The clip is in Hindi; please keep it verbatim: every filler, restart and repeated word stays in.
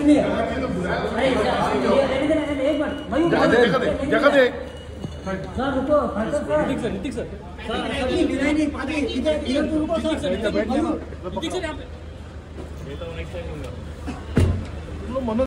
सुनिए एक मिनट जगह दे सर रुको ऋतिक सर ऋतिक सर नहीं पानी इधर इधर रुको सर ऋतिक सर यहाँ पे ये तो नेक्स्ट टाइम